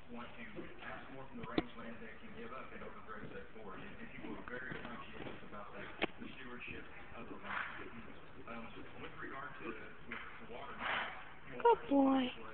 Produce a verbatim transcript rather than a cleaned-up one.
want to ask more from the rangeland than it can give up and overgraze that forage. And, and people are very conscientious about that, the stewardship of the land. Um, with regard to, with the water, Good boy.